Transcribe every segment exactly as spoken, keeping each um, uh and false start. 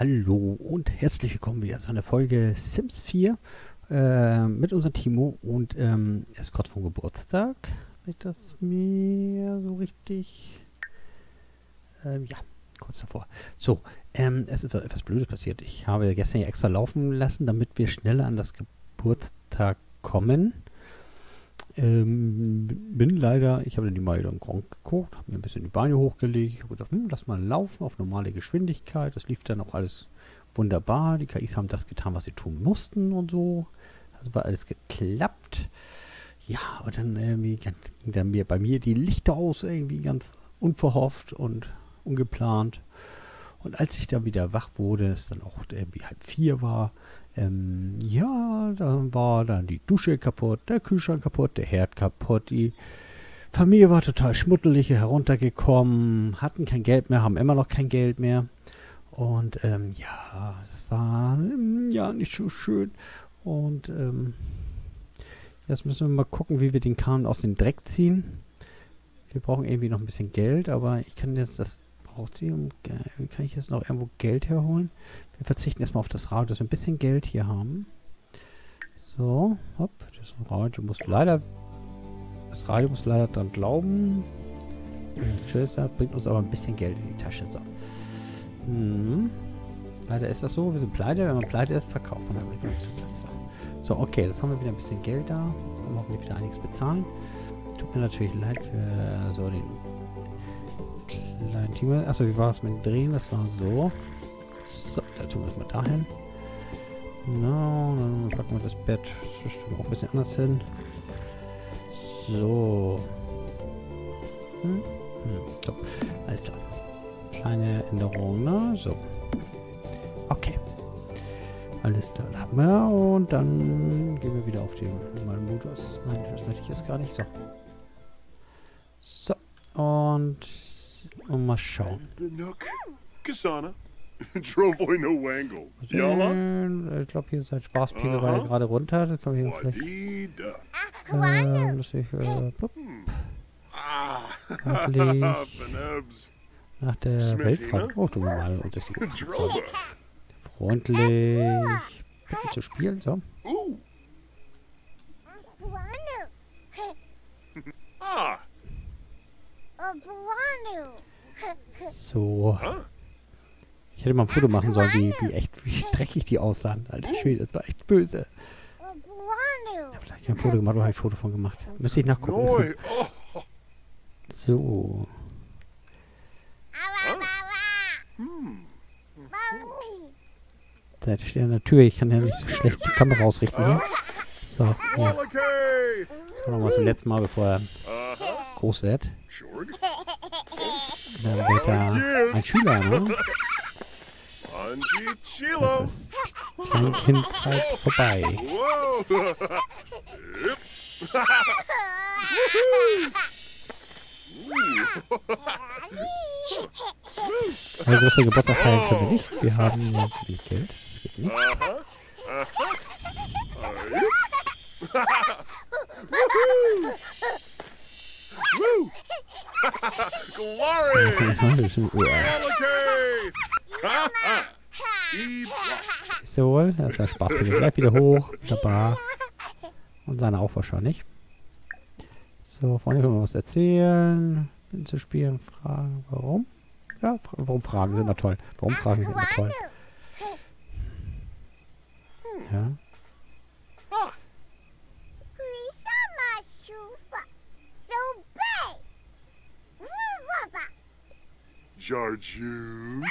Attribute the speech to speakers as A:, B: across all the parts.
A: Hallo und herzlich willkommen wieder zu einer Folge Sims vier äh, mit unserem Timo und ähm, er ist kurz vor Geburtstag, wenn ich das mir so richtig... Ähm, ja, kurz davor. So, ähm, es ist etwas Blödes passiert. Ich habe gestern ja extra laufen lassen, damit wir schneller an das Geburtstag kommen. Ähm, bin leider, ich habe dann die Mal im Gronk geguckt, habe mir ein bisschen die Beine hochgelegt, ich habe gedacht, hm, lass mal laufen auf normale Geschwindigkeit. Das lief dann auch alles wunderbar. Die K Is haben das getan, was sie tun mussten und so. Das war alles geklappt. Ja, aber dann irgendwie ging dann mir, bei mir die Lichter aus, irgendwie ganz unverhofft und ungeplant. Und als ich dann wieder wach wurde, es dann auch irgendwie halb vier war, ähm, ja, dann war dann die Dusche kaputt, der Kühlschrank kaputt, der Herd kaputt, die Familie war total schmuddelig heruntergekommen, hatten kein Geld mehr, haben immer noch kein Geld mehr. Und ähm, ja, das war ähm, ja nicht so schön. Und ähm, jetzt müssen wir mal gucken, wie wir den Kahn aus dem Dreck ziehen. Wir brauchen irgendwie noch ein bisschen Geld, aber ich kann jetzt das... Braucht sie, um, kann ich jetzt noch irgendwo Geld herholen? Wir verzichten erstmal auf das Radio, dass wir ein bisschen Geld hier haben. So, hopp, das Radio muss leider, das Radio muss leider dran glauben. Tschüss, das bringt uns aber ein bisschen Geld in die Tasche. So. Hm. Leider ist das so, wir sind pleite, wenn man pleite ist, verkauft man damit ein bisschen Platz. So, okay, jetzt haben wir wieder ein bisschen Geld da. Dann hoffen wir wieder einiges bezahlen. Tut mir natürlich leid für so den kleinen Team. Achso, wie war es mit dem Drehen? Das war so. So, da tun wir es mal dahin. No, dann packen wir das Bett. Das stimmt auch ein bisschen anders hin. So. Hm? Hm. So, alles klar. Kleine Änderung, ne? So. Okay. Alles da haben wir. Und dann gehen wir wieder auf den normalen Modus. Nein, das möchte ich jetzt gar nicht. So. So. Und Und mal schauen.
B: Kasana. Drovoi no wangle.
A: Ich glaube, hier ist halt Spaßpegel uh -huh. gerade runter. Das kann ich hier vielleicht. Äh, dass ich, äh, plupp. Nach der Weltfahrt. Oh, du mal und durch die freundlich. Bitte zu spielen, so. So. Ich hätte mal ein Foto machen sollen, wie, wie echt, wie dreckig die aussahen. Alter Schwede, das war echt böse. Ich habe vielleicht kein Foto gemacht, oder habe ich ein Foto von gemacht? Müsste ich nachgucken. So. Da steht an der Tür, ich kann ja nicht so schlecht die Kamera ausrichten hier. So, hier. So, nochmal zum letzten Mal, bevor er groß wird. Dann wird er ein Schüler, ne? Das ist kleine Kindzeit vorbei. Eine große Geburtstag feiern können wir nicht. Wir haben jetzt wenig Geld. Das geht nicht. So, wohl, da ist der Spaßpegel gleich wieder hoch. Wunderbar. Und seine auch wahrscheinlich. So, vorne können wir was erzählen. Bin zu spielen, fragen, warum? Ja, fra warum fragen sind immer toll. Warum fragen sind immer toll. Ja.
B: Jarju.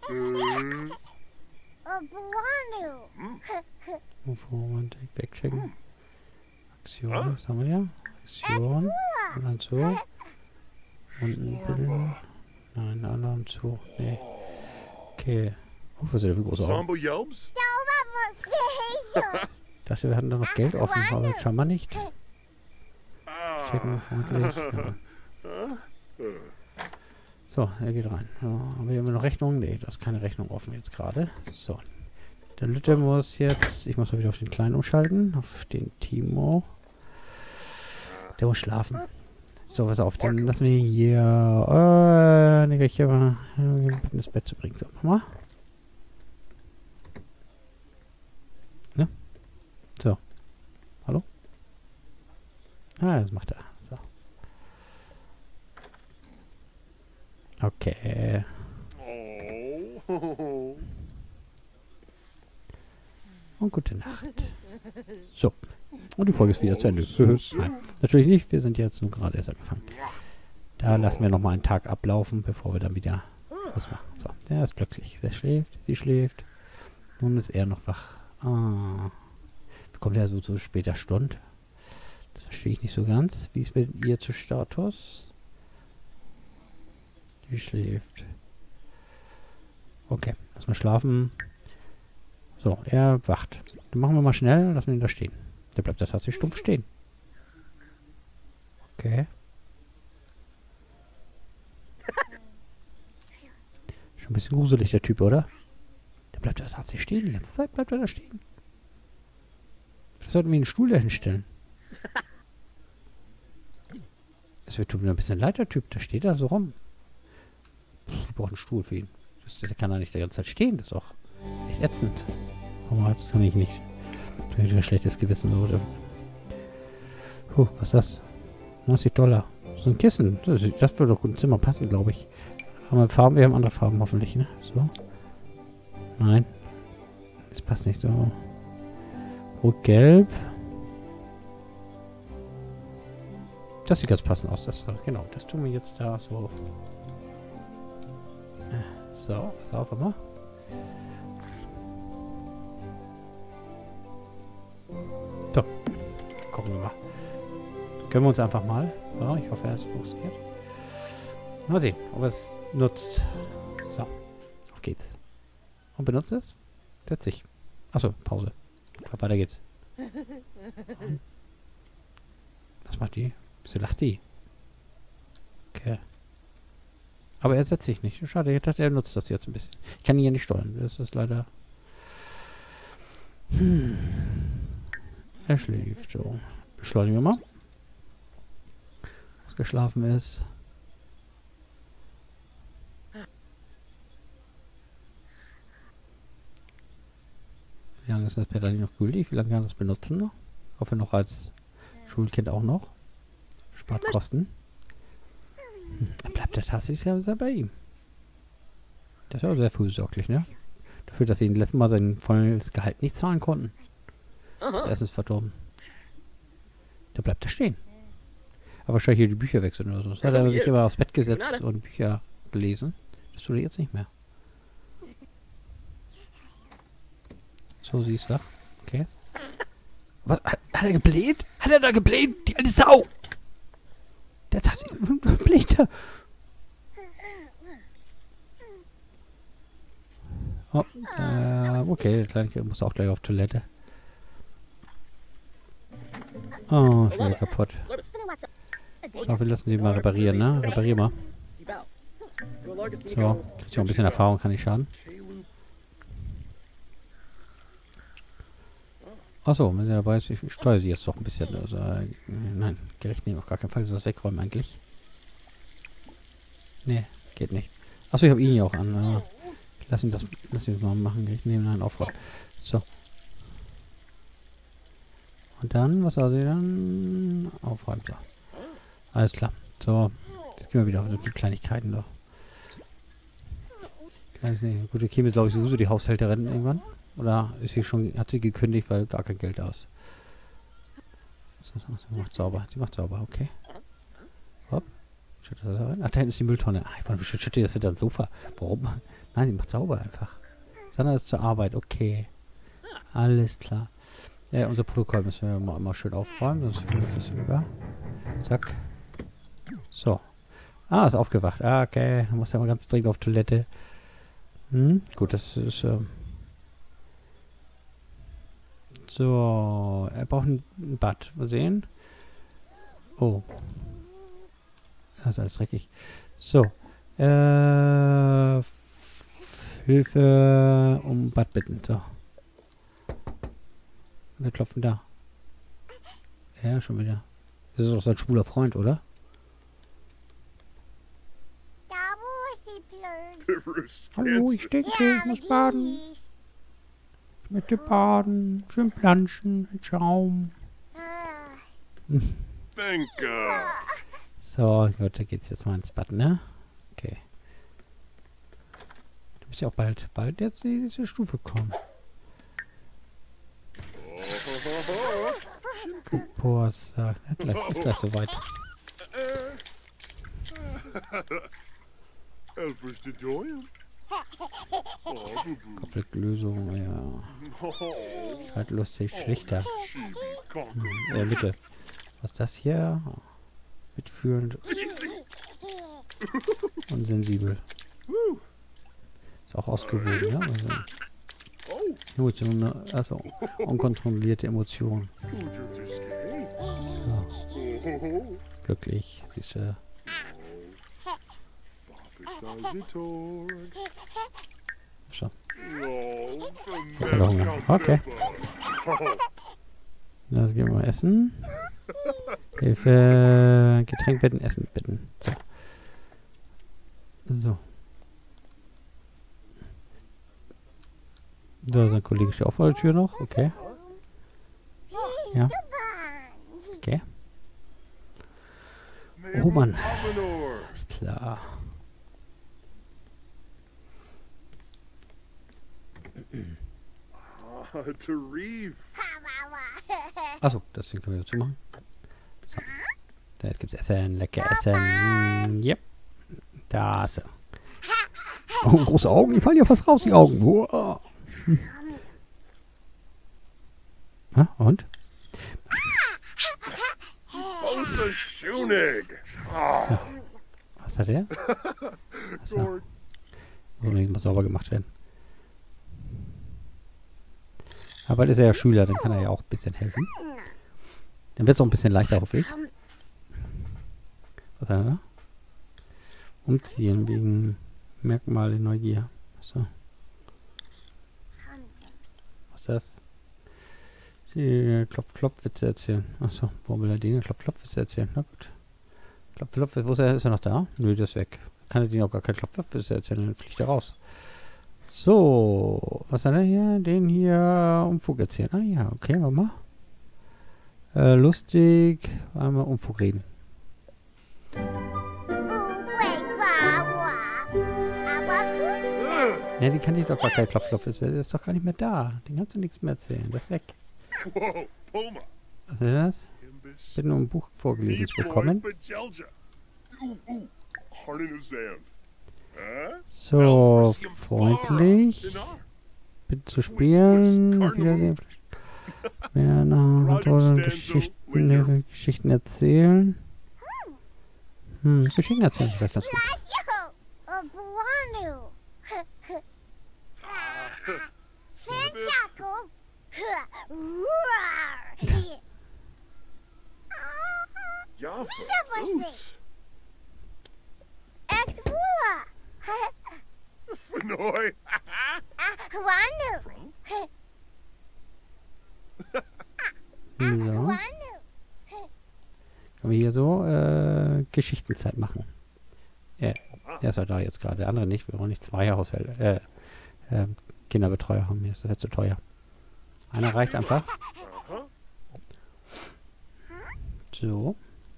A: Romantik wegchecken. Aktion, was haben wir ja? Aktion. Und dann zu. Und ein Bilden. Nein, anderen zu. Nee. Okay. Oh, was ist denn für große Augen? Ich dachte, wir hatten da noch Geld offen, aber scheinbar nicht. Checken wir freundlich. Ja. So, er geht rein. Ja, haben wir noch Rechnung? Nee, da ist keine Rechnung offen jetzt gerade. So. Der Lütte muss jetzt... Ich muss mal wieder auf den Kleinen umschalten. Auf den Timo. Der muss schlafen. So, pass auf. Dann lassen wir hier... Äh, ne, ich hier mal... ins Bett zu bringen. So, mal. Ah, das macht er. So. Okay.
B: Oh.
A: Und gute Nacht. So. Und die Folge ist wieder zu Ende. Nein, natürlich nicht. Wir sind jetzt nur gerade erst angefangen. Da lassen wir nochmal einen Tag ablaufen, bevor wir dann wieder was machen. So, der ist glücklich. Der schläft, sie schläft. Nun ist er noch wach. Ah. Wie kommt er so zu später Stunde? Das verstehe ich nicht so ganz. Wie ist mit ihr zu Status? Die schläft. Okay, lass mal schlafen. So, er wacht. Dann machen wir mal schnell, lassen wir ihn da stehen. Der bleibt da tatsächlich stumpf stehen. Okay. Schon ein bisschen gruselig, der Typ, oder? Der bleibt da tatsächlich stehen. Die ganze Zeit bleibt er da stehen. Vielleicht sollten wir einen Stuhl dahin stellen. Es wird tut mir ein bisschen leid, der Typ. Der steht da so rum. Ich brauche einen Stuhl für ihn. Das, der kann da nicht die ganze Zeit stehen. Das ist auch echt ätzend. Aber jetzt kann ich nicht. Ich habe ein schlechtes Gewissen, oder? Puh, was ist das? neunzig Dollar. So ein Kissen. Das, das würde doch gut ins Zimmer passen, glaube ich. Haben wir Farben? Wir haben andere Farben hoffentlich, ne? So. Nein. Das passt nicht so. Rot-Gelb. Das sieht ganz passend aus. Das, genau, das tun wir jetzt da so. So, pass auf, mal. So, gucken wir mal. Können wir uns einfach mal. So, ich hoffe, es funktioniert. Mal sehen, ob es nutzt. So, auf geht's. Und benutzt es? Setz dich. Achso, Pause. Ich glaube, weiter geht's. Was macht die? Wieso lacht die? Okay. Aber er setzt sich nicht. Schade, ich dachte, er nutzt das jetzt ein bisschen. Ich kann ihn ja nicht steuern. Das ist leider... Hm. Er schläft. So. Beschleunigen wir mal. Was geschlafen ist. Wie lange ist das Pedal noch gültig? Wie lange kann das benutzen noch? Ich hoffe noch als Schulkind auch noch. Spart Kosten. Hm. Dann bleibt er tatsächlich sehr bei ihm. Das ist auch sehr fürsorglich, ne? Dafür, dass wir ihn letzten Mal sein volles Gehalt nicht zahlen konnten. Das Essen ist verdorben. Da bleibt er stehen. Aber wahrscheinlich hier die Bücher wechseln oder so. Das hat er sich immer aufs Bett gesetzt und Bücher gelesen. Das tut er jetzt nicht mehr. So, sie ist wach. Okay. Was? Hat, hat er gebläht? Hat er da gebläht? Die alte Sau! Der hat sich bläht. Oh, äh, okay, der kleine Kind muss auch gleich auf Toilette. Oh, ist wieder kaputt. So, wir lassen sie mal reparieren, ne? Reparier mal. So, kriegt schon ein bisschen Erfahrung, kann nicht schaden. Achso, wenn sie dabei ist, ich, ich steuere sie jetzt doch ein bisschen. Also, äh, nein, gerecht nehmen auf gar keinen Fall. Soll das wegräumen eigentlich? Nee, geht nicht. Achso, ich habe ihn ja auch an. Äh, lass ihn das, lass ihn das mal machen. Gerecht nehmen, nein, aufräumen. So. Und dann, was soll sie dann? Aufräumen. So. Alles klar. So, jetzt gehen wir wieder auf die Kleinigkeiten doch. Ich weiß nicht. Gut, die käme, glaube ich, sowieso die Haushälterin irgendwann. Oder ist sie schon, hat sie gekündigt, weil gar kein Geld da ist. Sie macht sauber. Sie macht sauber, okay. Hopp. Schüttet das rein. Ach, da hinten ist die Mülltonne. Ah, ich wollte schüttet das hinter das Sofa. Warum? Nein, sie macht sauber einfach. Sandra ist zur Arbeit, okay. Alles klar. Ja, unser Protokoll müssen wir mal, mal schön aufräumen, sonst fliegt das über. Zack. So. Ah, ist aufgewacht. Ah, okay. Dann muss er mal ganz dringend auf Toilette. Hm, gut, das ist, ähm so, er braucht ein Bad. Mal sehen. Oh. Das ist alles dreckig. So. Äh, Hilfe um Bad bitten. So. Wir klopfen da. Ja, schon wieder. Das ist doch sein schwuler Freund, oder? Hallo, ich denke, ich muss baden. Ich möchte baden, schön planschen, mit Schaum.
B: Spanker.
A: So, gut, da geht's jetzt mal ins Bad, ne? Okay. Du bist ja auch bald, bald jetzt die diese Stufe kommen. Boah, sag, ja, gleich, ist gleich soweit.
B: Elvis de Doyen.
A: Konfliktlösung, ja. Halt lustig, schlichter. Hm, äh, bitte. Was ist das hier? Mitfühlend. Und sensibel. Ist auch ausgewogen, ja? Also, Emotionen, also unkontrollierte Emotionen. So. Glücklich, siehst du. So. Jetzt hat er Hunger. Okay. Dann gehen wir mal essen. Hilfe. Getränk bitten, Essen bitten. So. So. Da ist ein Kollege steht auch vor der Tür noch. Okay. Ja. Okay. Oh Mann. Ist klar. Achso, das Ding können wir dazu machen. So. Da gibt's Essen, lecker Essen. Yep. Da ist er. Oh, große Augen, die fallen ja fast raus, die Augen. Wow. Hm. Ah, und? So. Was hat er? Achso. Muss nicht mal sauber gemacht werden. Aber bald ist er ja Schüler, dann kann er ja auch ein bisschen helfen. Dann wird es auch ein bisschen leichter, hoffe ich. Was hat er da? Umziehen wegen Merkmale Neugier. So. Was ist das? Die Klopf-Klopf-Witze erzählen. Achso, warum will er den Klopf-Klopf-Witze erzählen? Na gut. Klopf-Klopf, wo ist er? Ist er noch da? Nö, der ist weg. Kann er den auch gar kein Klopf-Klopf-Witze erzählen, dann fliegt er raus. So, was hat er hier? Den hier Umfug erzählen. Ah ja, okay, warte mal. Äh, lustig. Einmal Umfug reden. Ja, die kann ich doch gar kein Klopf-Klopf. Der ist doch gar nicht mehr da. Den kannst du nichts mehr erzählen. Das ist weg. Was ist das? Ich bin nur ein Buch vorgelesen zu bekommen. So, freundlich. Bitte zu spielen. Wiedersehen. Mehr nach Geschichten, Geschichten erzählen. Hm, Geschichten erzählen vielleicht ganz gut. So. Können wir hier so äh, Geschichtenzeit machen. Ja, der ist ja da jetzt gerade. Der andere nicht. Wir wollen nicht zwei Haushalte, äh, äh, Kinderbetreuer haben. Mir ist das jetzt zu teuer. Einer reicht einfach. So.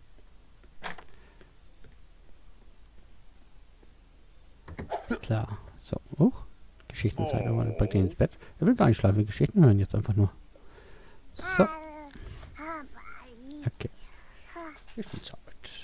A: Klar. So. Huch. Geschichtenzeit. Aber dann packt ihn ins Bett. Er will gar nicht schlafen. Wir Geschichten hören jetzt einfach nur. So. Okay. Geschichtenzeit.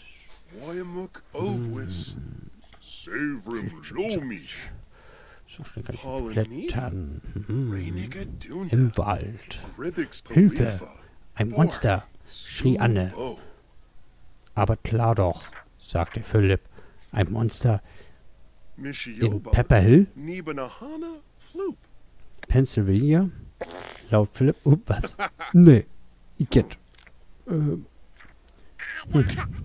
A: So schnell kann ich blättern. Hm. Im Wald. Hilfe! Ein Monster! Schrie Anne. Aber klar doch, sagte Philipp. Ein Monster in Pepper Hill? Pennsylvania? Laut Philipp. Oh, was? Nee. Igitt. Ähm. Hm.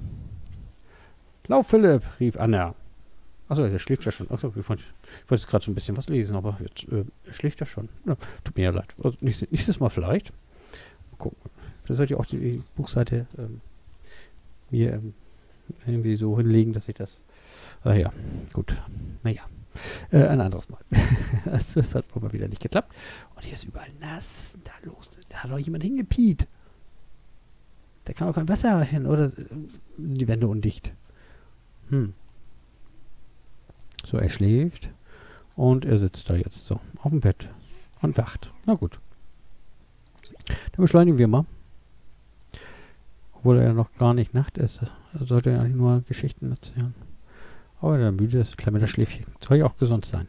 A: Lauf, Philipp, rief Anna. Achso, der schläft ja schon. Achso, ich wollte jetzt gerade so ein bisschen was lesen, aber jetzt äh, schläft er schon. Ja, tut mir ja leid. Also, nächstes, nächstes Mal vielleicht. Mal gucken. Da sollte ich auch die Buchseite ähm, mir ähm, irgendwie so hinlegen, dass ich das. Ah ja, gut. Naja. Äh, ein anderes Mal. Also, es hat wohl mal wieder nicht geklappt. Und hier ist überall nass. Was ist denn da los? Da hat doch jemand hingepiet. Da kann auch kein Wasser hin, oder äh, die Wände undicht. Hm. So, er schläft. Und er sitzt da jetzt so auf dem Bett und wacht. Na gut. Dann beschleunigen wir mal. Obwohl er ja noch gar nicht Nacht ist. Er sollte ja eigentlich nur Geschichten erzählen. Aber wenn er müde ist, klemmt er das Schläfchen. Soll ja auch gesund sein.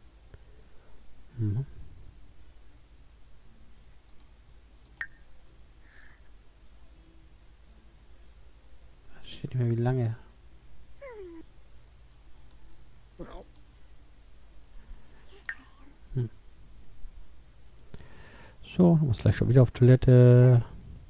A: Mhm. Es steht nicht mehr wie lange. Hm. So, du musst gleich schon wieder auf Toilette.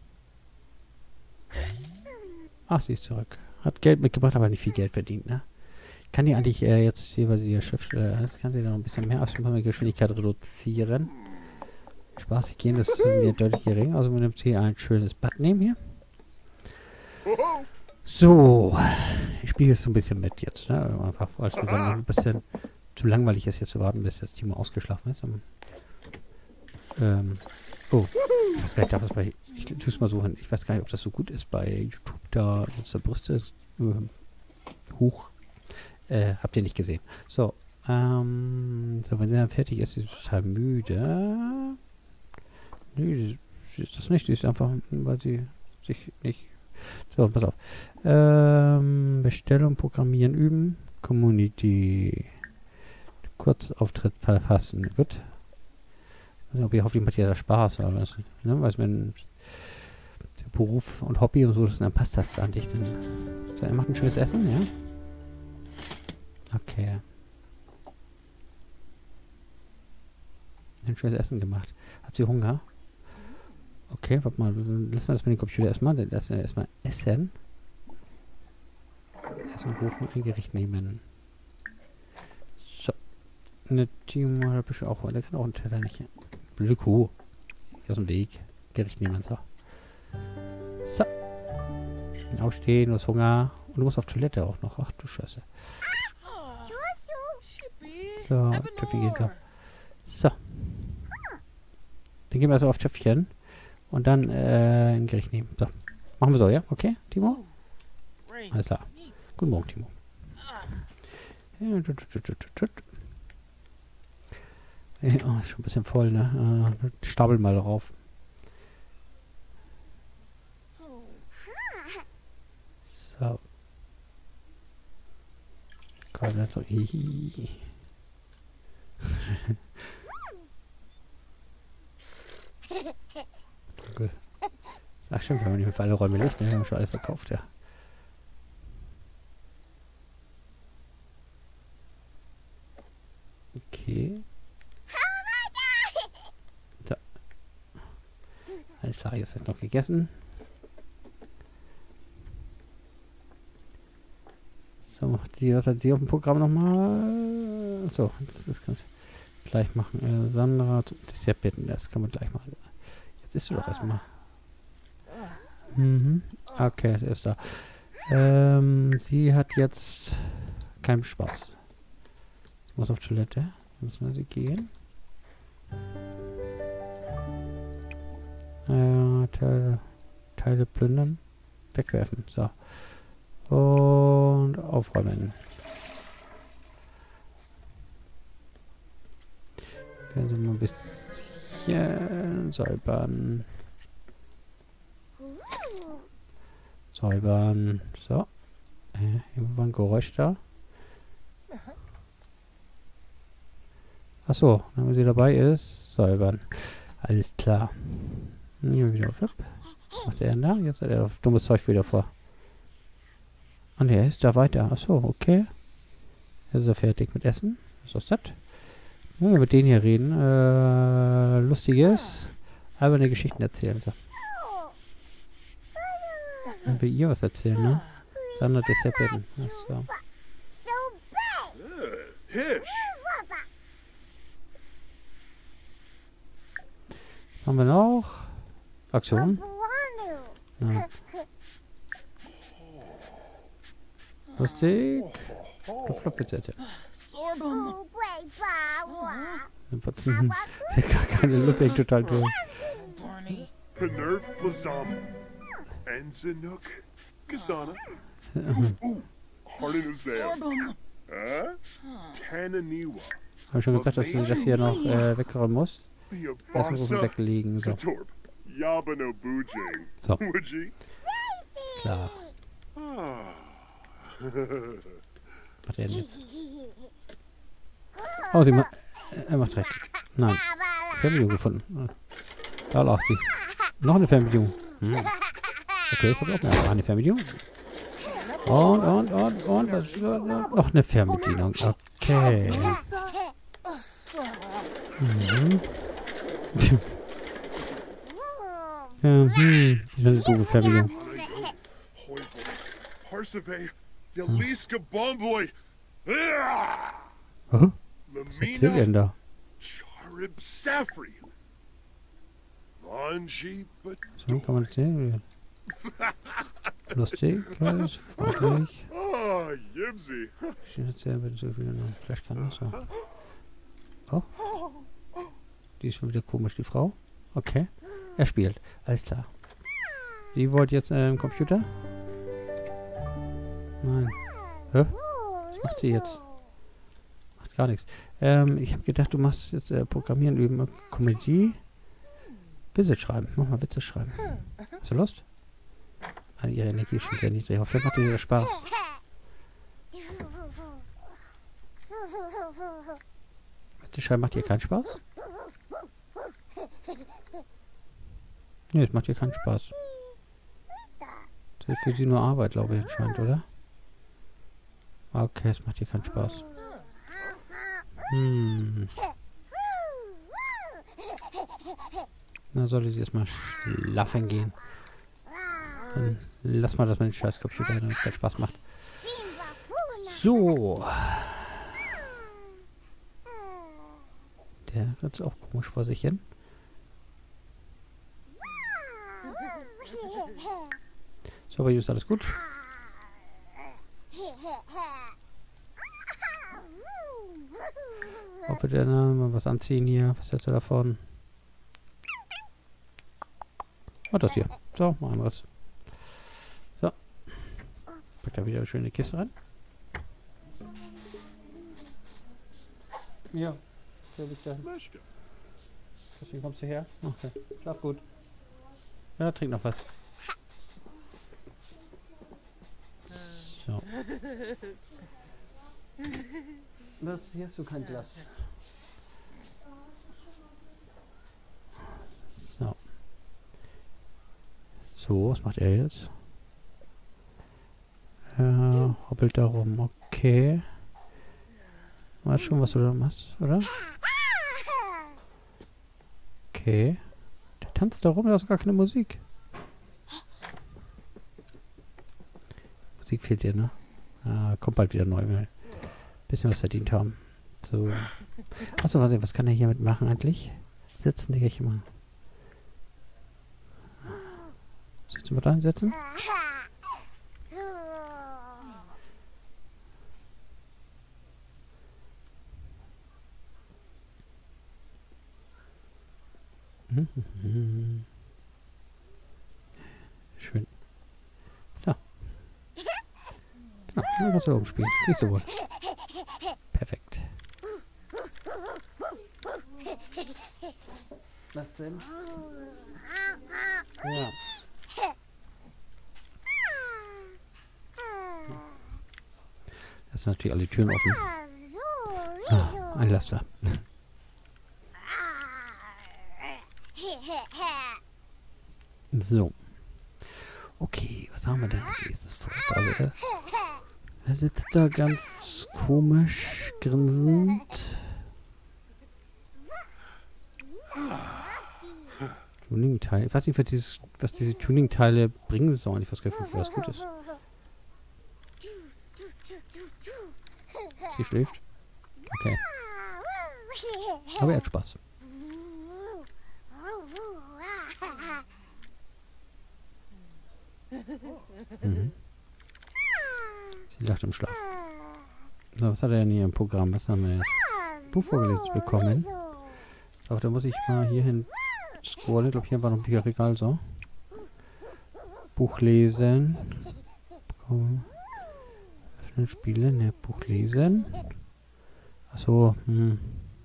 A: Ach, sie ist zurück. Hat Geld mitgebracht, aber nicht viel Geld verdient, ne? Kann die eigentlich äh, jetzt hier, weil sie hier Schriftsteller ist, kann sie da noch ein bisschen mehr Geschwindigkeit reduzieren? Spaßig gehen, das ist mir deutlich gering. Also man nimmt hier ein schönes Bad nehmen hier. So. Ich spiele jetzt so ein bisschen mit jetzt, ne? Einfach, weil es mir dann noch ein bisschen zu langweilig ist, jetzt zu warten, bis das Timo ausgeschlafen ist. Um, ähm, oh. Ich weiß gar nicht, darf es bei. Ich tue es mal so hin. Ich weiß gar nicht, ob das so gut ist bei YouTube, da unsere Brüste ist äh, hoch. Äh, habt ihr nicht gesehen. So, ähm, so, wenn sie dann fertig ist, ist sie total müde. Nö, sie ist das nicht. Sie ist einfach, weil sie sich nicht... So, pass auf. Ähm, Bestellung, Programmieren, Üben. Community. Kurzauftritt verfassen. Gut. Also, ich hoffe, ich macht ja da Spaß. Aber das, ne, weil wenn der Beruf und Hobby und so, das, dann passt das an dich. Dann, so, er macht ein schönes Essen, ja? Okay. Ein schönes Essen gemacht. Hat sie Hunger? Okay, warte mal. Lassen wir das mit dem Computer erstmal. Lassen wir erstmal essen. Essen rufen, ein Gericht nehmen. So. Eine Timo hat bestimmt auch. Der kann auch einen Teller nicht. Blöde Kuh. Aus dem Weg. Gericht nehmen. So. So. Aufstehen, du hast Hunger. Und du musst auf Toilette auch noch. Ach du Scheiße. So, Töpfchen geht so. So. Dann gehen wir also auf Töpfchen. Und dann äh, ein Gericht nehmen. So. Machen wir so, ja? Okay, Timo? Alles klar. Guten Morgen, Timo. Ja, tut, tut, tut, tut, tut. Ja, oh, ist schon ein bisschen voll, ne? Äh, stapel mal drauf. So. Komm, dann so. Hihi. Danke. Sag schon, wir haben nicht mehr für alle Räume Licht, ne? Wir haben schon alles verkauft, ja. Okay. So. Alles klar, jetzt wird noch gegessen. So, macht sie, was hat sie auf dem Programm nochmal? So, das, das kann ich gleich machen. Äh, Sandra, das ja bitten, das kann man gleich machen. Jetzt isst du doch erstmal. Mhm. Okay, der ist da. Ähm, sie hat jetzt keinen Spaß. Sie muss auf Toilette. Müssen wir sie gehen. Äh, Teile, Teile plündern. Wegwerfen. So. Und aufräumen. Werden Sie mal ein bisschen säubern. Säubern. So. Äh, hier war ein Geräusch da. Achso, wenn sie dabei ist, säubern. Alles klar. Hier wieder auf. Was macht er denn da? Jetzt hat er auf dummes Zeug wieder vor. Ah ne, er ist da weiter. Achso, okay. Jetzt ist er fertig mit Essen. Was ist das? Ja, mit denen hier reden. Äh, Lustiges. Aber eine Geschichte erzählen. So. Dann will ihr was erzählen, ne? Sandra das ja bitten. Achso. Was haben wir noch? Aktion. Ja. Lustig. Klopf, klopf, bitte erzählen. Wir putzen. Sie hat gar keine Lust, echt total durch.
B: Enzenuk. Kasana. Ooh, ooh. Harden of Zam. Huh? Tananiwa.
A: Habe ich schon gesagt, dass du das hier noch äh, wegräumen musst? Erstmal so
B: Yabasa.
A: weglegen. So.
B: Satorb. Yabano Bujang.
A: So.
B: Wuji.
A: Klar.
B: Ah.
A: Was macht er denn jetzt? Oh, sie ma er macht Dreck. Nein. Fernbedienung gefunden. Da lag sie. Noch eine Fernbedienung. Hm. Okay, ich habe auch mehr. Eine Fernbedienung. Und, und, und, und. Was, noch eine Fernbedienung. Okay. Mhm. Ja, hm. Das ist eine doofe Fernbedienung.
B: Parsave. Yaliska Bomboy. Ah!
A: Oh, was erzählt er denn da?
B: Charib Safri. Lanji, but
A: So kann man das sehen. Lustig, alles freundlich.
B: ah, Yibsy.
A: Schön erzählen, wenn so wieder noch. Vielleicht kann das so. Oh. Die ist schon wieder komisch, die Frau. Okay. Er spielt. Alles klar. Sie wollte jetzt äh, im Computer? Nein. Hä? Was macht sie jetzt? Macht gar nichts. Ähm, ich habe gedacht, du machst jetzt äh, Programmieren üben. Komödie. Witze schreiben. Mach mal Witze schreiben. Hast du Lust? Ah, ihre Energie ist schon sehr niedrig. Aber vielleicht macht dir das Spaß. Witze schreiben macht dir keinen Spaß? Nee, das macht dir keinen Spaß. Das ist für sie nur Arbeit, glaube ich, anscheinend, oder? Okay, es macht dir keinen Spaß. Hm. Na, sollte sie erstmal schlafen gehen. Dann lass mal das mit dem scheiß Computer, wenn es keinen Spaß macht. So. Der wird auch komisch vor sich hin. So, bei dir ist alles gut? Ob wir denn mal was anziehen hier? Was hältst du davon? Oh, das hier. So, machen wir was. So. Pack da wieder eine schöne Kiste rein. Ja. Hier liegt da. Deswegen kommst du her. Okay. Schlaf gut. Ja, trink noch was. So. Was? Hier hast du kein Glas. So. So, was macht er jetzt? Ja, hoppelt da rum. Okay. Weißt schon, was du da machst, oder? Okay. Der tanzt da rum, da ist gar keine Musik. Musik fehlt dir, ne? Ah, kommt bald wieder neu, weil bisschen was verdient haben. So. Achso, was, was kann er hiermit machen eigentlich? Sitzen, die ich mal. Sitzen wir da hinsetzen? Schön. So. Genau, dann kannst du oben spielen. Siehst du wohl. Perfekt. Was denn? Ja. Das sind natürlich alle Türen offen. Ah, ein Laster. So. Okay, was haben wir denn als nächstes vor? Also, er, er sitzt da ganz komisch grinsend. Tuning-Teile. Ich weiß nicht, was, dieses, was diese Tuning-Teile bringen sollen. Ich weiß gar nicht, was gut ist. Sie schläft. Okay. Aber er hat Spaß. Mhm. Sie lacht im Schlaf. So, was hat er denn hier im Programm? Was haben wir jetzt? Buch vorgelesen bekommen. Doch, da muss ich mal hier hin scrollen. Ich glaube, hier war noch ein Bücherregal. So. Buch lesen. Komm. Öffnen, Spiele, ne, Buch lesen. Achso, hm.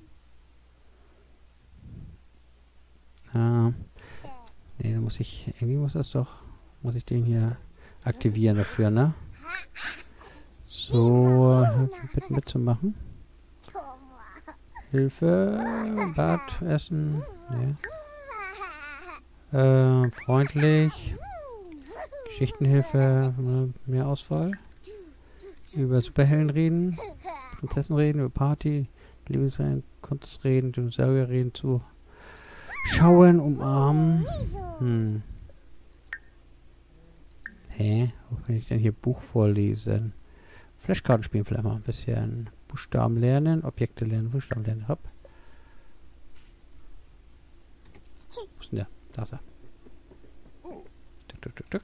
A: Ah. Ne, da muss ich, irgendwie muss das doch, muss ich den hier aktivieren dafür, ne? So, bitte mitzumachen. Hilfe, Bad, Essen, ne. Äh, freundlich. Geschichtenhilfe, mehr Auswahl. Über Superhelden reden. Prinzessin reden, über Party. Lieblingsreden, Kunst reden, Dinosaurier reden, zu schauen, umarmen. Hm. Hä? Wo kann ich denn hier Buch vorlesen? Flashkarten spielen vielleicht mal ein bisschen. Buchstaben lernen, Objekte lernen, Buchstaben lernen. Hopp. Wo ist denn der? Da ist er. Tuk, tuk, tuk, tuk.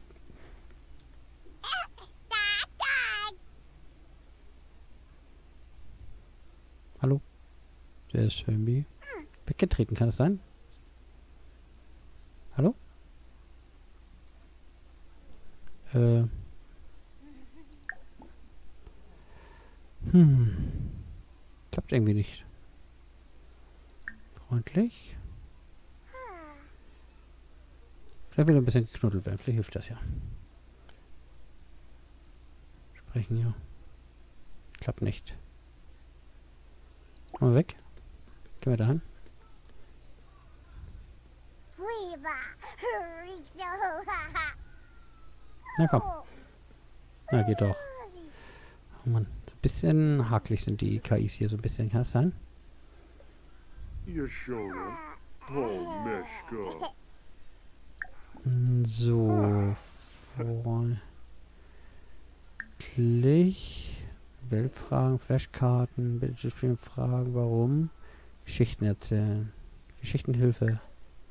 A: Hallo? Der ist irgendwie weggetreten, kann das sein? Hallo? Äh. Hm. Klappt irgendwie nicht. Freundlich. Vielleicht will er ein bisschen geknuddelt werden. Vielleicht hilft das ja. Sprechen, ja. Klappt nicht. Komm mal weg. Gehen wir da hin. Na komm. Na, geht doch. Oh Mann. Ein bisschen hakelig sind die K Is hier. So ein bisschen. Kann das sein? So. Freundlich. Weltfragen, Flashkarten, Bildspielen, Fragen, warum? Geschichten erzählen. Geschichtenhilfe.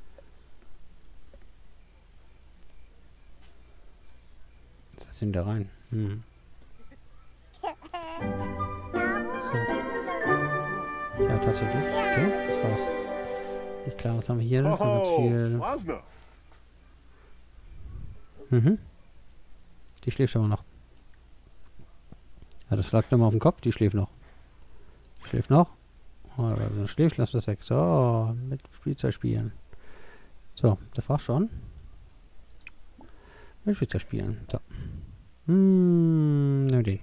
A: Was ist denn da rein? Hm. So. Ja, tatsächlich. Okay, das war's. Ist klar, was haben wir hier? Das ist ganz viel. Mhm. Die schläft aber noch. Ja, das lag nochmal auf dem Kopf, die schläft noch. Schläft noch. Oder dann schläft, lass das weg. So, mit Spielzeug spielen. So, das war's schon. Mit Spielzeug spielen. So. Hm, nimm den.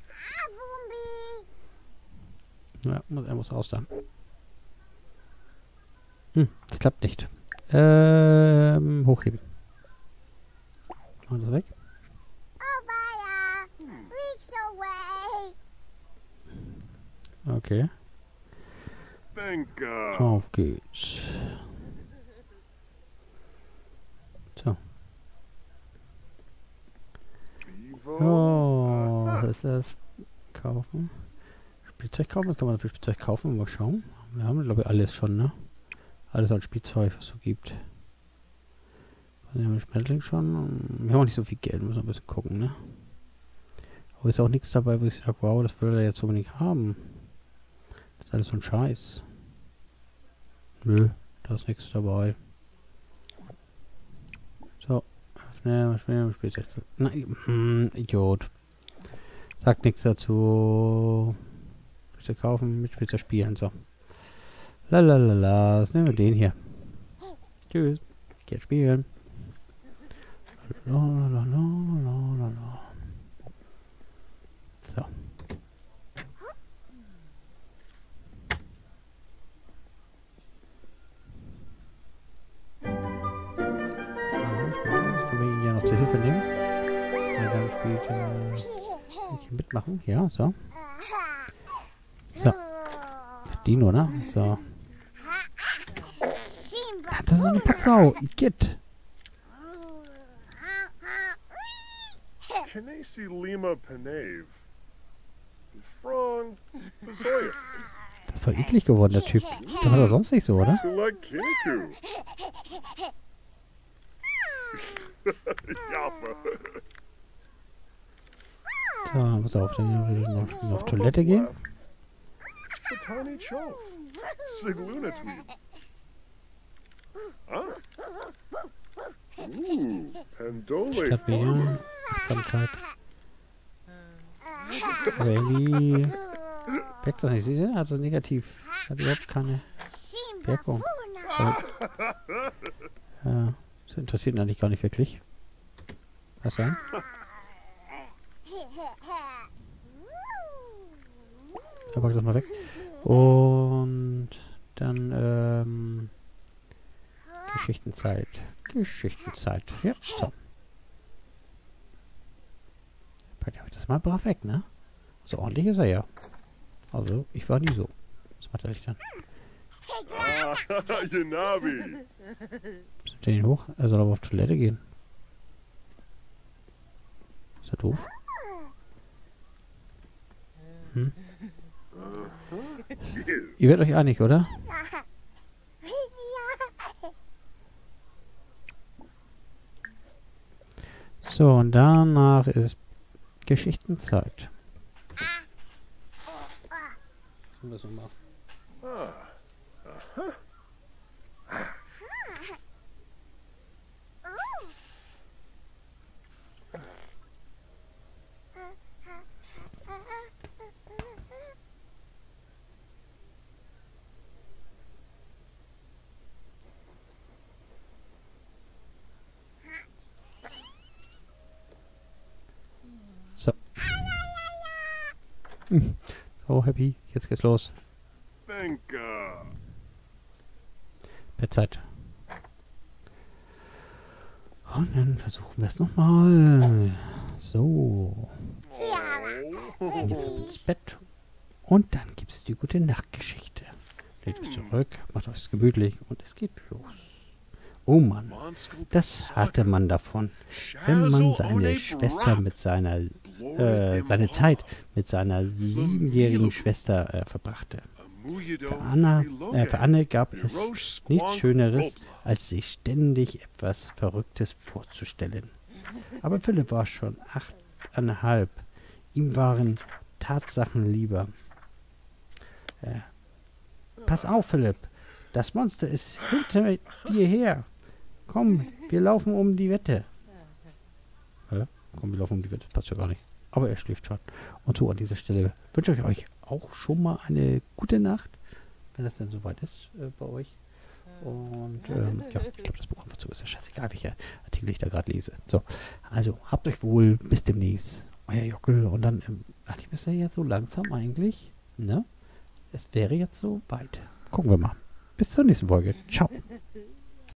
A: Ja, er muss raus da. Hm, das klappt nicht. Ähm, hochheben. Machen wir das weg. Okay. Auf geht's. So. Oh, was ist das? Kaufen. Spielzeug kaufen? Was kann man für Spielzeug kaufen? Mal schauen. Wir haben, glaube ich, alles schon, ne? Alles als Spielzeug, was es so gibt. Wir haben Schmetterling schon. Wir haben auch nicht so viel Geld, müssen wir ein bisschen gucken, ne? Aber ist auch nichts dabei, wo ich sage, wow, das will er jetzt unbedingt haben. Das ist alles so ein Scheiß. Nö, da ist nichts dabei. So, öffnen, öffnen, Spielzeug. Nein, hm, Idiot. Sagt nichts dazu. Spielzeug kaufen, mit Spielzeug spielen, so. Lalalala, was nehmen wir den hier? Tschüss, ich geh jetzt spielen. Lalalala. So. Zur Hilfe nehmen. Gemeinsam spielt äh, mitmachen. Ja, so. So. Dino, ne? So. Ah, das ist eine Patzau. Igitt.
B: Kanasi Lima Panave. Frong. Bazoyef.
A: Das ist voll eklig geworden, der Typ. Der war doch sonst nicht so, oder?
B: Select Kiniku.
A: So, pass auf, dann will ich noch, noch auf Toilette gehen.
B: Ooh, Pandole
A: Stadtmedien, Achtsamkeit. Aber irgendwie wirkt das nicht. Siehst du? Also negativ. Hat überhaupt keine Wirkung. Aber, ja, das interessiert ihn eigentlich gar nicht wirklich. Was sein? Da pack das mal weg. Und dann, ähm, Geschichtenzeit. Geschichtenzeit. Ja, so. Pack das mal brav weg, ne? So ordentlich ist er ja. Also, ich war nie so. Was macht er nicht dann?
B: Ah, Yanabi.
A: Sind den hoch? Er soll aber auf Toilette gehen. Ist er doof? Hm? Ihr werdet euch einig, oder? So, und danach ist Geschichtenzeit. Was müssen wir machen? So. Oh, happy. Jetzt geht's los.
B: Benka.
A: Bettzeit. Und dann versuchen wir es nochmal. So. Dann geht's ins Bett. Und dann gibt es die gute Nachtgeschichte. Legt euch zurück, macht euch gemütlich und es geht los. Oh Mann, das hatte man davon, wenn man seine Schwester mit seiner, äh, seine Zeit mit seiner siebenjährigen Schwester äh, verbrachte. Für, Anna, äh, für Anne gab es nichts Schöneres, als sich ständig etwas Verrücktes vorzustellen. Aber Philipp war schon achteinhalb. Ihm waren Tatsachen lieber. Äh, pass auf, Philipp. Das Monster ist hinter dir her. Komm, wir laufen um die Wette. Hä? Komm, wir laufen um die Wette. Passt ja gar nicht. Aber er schläft schon. Und so an dieser Stelle wünsche ich euch auch schon mal eine gute Nacht, wenn das denn soweit ist äh, bei euch. Und ähm, ja, ich glaube, das Buch einfach zu ist ja scheißegal, welcher Artikel ich da gerade lese. So, also habt euch wohl. Bis demnächst. Euer Jockel. Und dann, ähm, eigentlich müsste er jetzt so langsam eigentlich, ne? Es wäre jetzt so weit. Gucken wir mal. Bis zur nächsten Folge. Ciao.